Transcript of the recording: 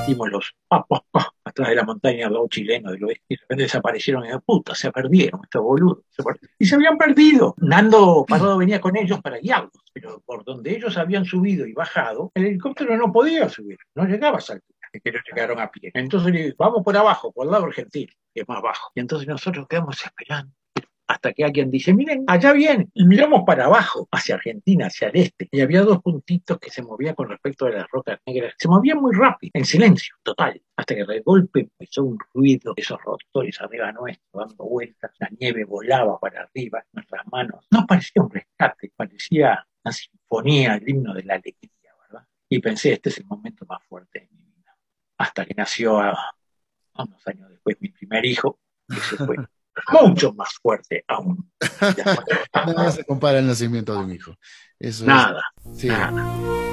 sentimos los atrás de la montaña, los chilenos del oeste, y de repente desaparecieron, y de puta, se perdieron estos boludos. Y se habían perdido. Nando Parrado venía con ellos para guiarlos, pero por donde ellos habían subido y bajado, el helicóptero no podía subir, no llegaba a esa altura, que ellos llegaron a pie. Entonces le digo, vamos por abajo, por el lado argentino, que es más bajo. Y entonces nosotros quedamos esperando hasta que alguien dice, miren, allá viene, y miramos para abajo, hacia Argentina, hacia el este, y había dos puntitos que se movían con respecto a las rocas negras, se movían muy rápido, en silencio, total, hasta que de golpe empezó un ruido, esos rotores arriba nuestro, dando vueltas, la nieve volaba para arriba, nuestras manos, no parecía un rescate, parecía una sinfonía, el himno de la alegría, ¿verdad? Y pensé, este es el momento más fuerte de mi vida, hasta que nació a unos años después mi primer hijo, que se fue mucho más fuerte aún. Nada se compara al nacimiento de un hijo. Eso es, Nada, sí. nada.